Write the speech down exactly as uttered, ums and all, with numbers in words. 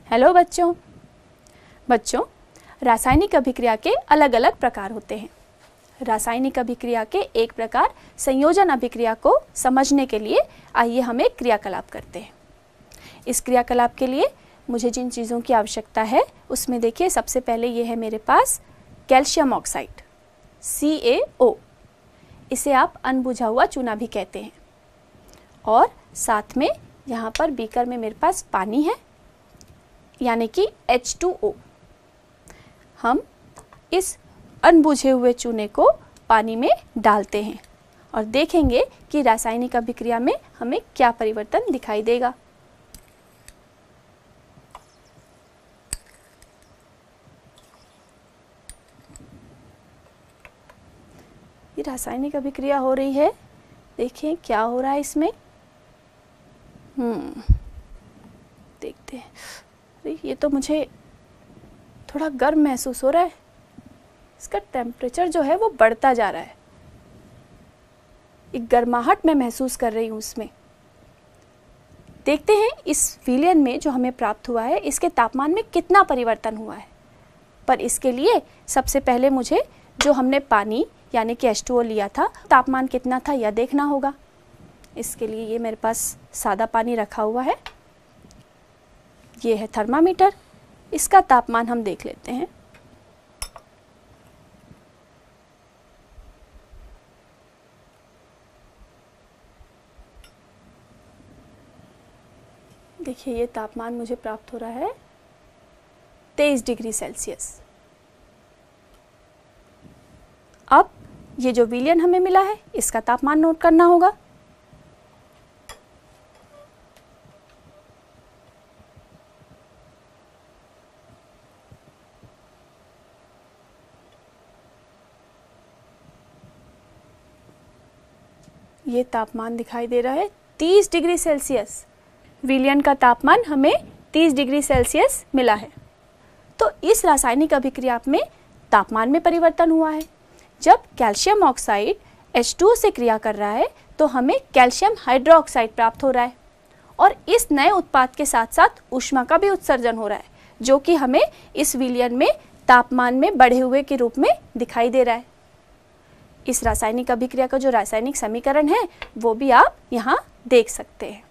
Hello बच्चों बच्चों रासायनिक अभिक्रिया के अलग अलग प्रकार होते हैं। रासायनिक अभिक्रिया के एक प्रकार संयोजन अभिक्रिया को समझने के लिए आइए हम एक क्रियाकलाप करते हैं। इस क्रियाकलाप के लिए मुझे जिन चीज़ों की आवश्यकता है उसमें देखिए, सबसे पहले ये है मेरे पास कैल्शियम ऑक्साइड सी ए ओ, इसे आप अनबुझा हुआ चूना भी कहते हैं। और साथ में यहाँ पर बीकर में मेरे पास पानी है यानी कि एच टू ओ। हम इस अनबुझे हुए चूने को पानी में डालते हैं और देखेंगे कि रासायनिक अभिक्रिया में हमें क्या परिवर्तन दिखाई देगा। ये रासायनिक अभिक्रिया हो रही है, देखिए क्या हो रहा है इसमें। हम्म देखते हैं। अरे ये तो मुझे थोड़ा गर्म महसूस हो रहा है, इसका टेम्परेचर जो है वो बढ़ता जा रहा है। एक गर्माहट मैं महसूस कर रही हूँ उसमें। देखते हैं इस विलयन में जो हमें प्राप्त हुआ है इसके तापमान में कितना परिवर्तन हुआ है। पर इसके लिए सबसे पहले मुझे जो हमने पानी यानी कि एच टू ओ लिया था, तापमान कितना था यह देखना होगा। इसके लिए ये मेरे पास सादा पानी रखा हुआ है, ये है थर्मामीटर, इसका तापमान हम देख लेते हैं। देखिए ये तापमान मुझे प्राप्त हो रहा है तेईस डिग्री सेल्सियस। अब ये जो विलयन हमें मिला है इसका तापमान नोट करना होगा। ये तापमान दिखाई दे रहा है तीस डिग्री सेल्सियस। विलयन का तापमान हमें तीस डिग्री सेल्सियस मिला है। तो इस रासायनिक अभिक्रिया में तापमान में परिवर्तन हुआ है। जब calcium oxide H two O से क्रिया कर रहा है तो हमें कैल्शियम हाइड्रोक्साइड प्राप्त हो रहा है और इस नए उत्पाद के साथ साथ ऊष्मा का भी उत्सर्जन हो रहा है, जो कि हमें इस विलयन में तापमान में बढ़े हुए के रूप में दिखाई दे रहा है। इस रासायनिक अभिक्रिया का जो रासायनिक समीकरण है वो भी आप यहाँ देख सकते हैं।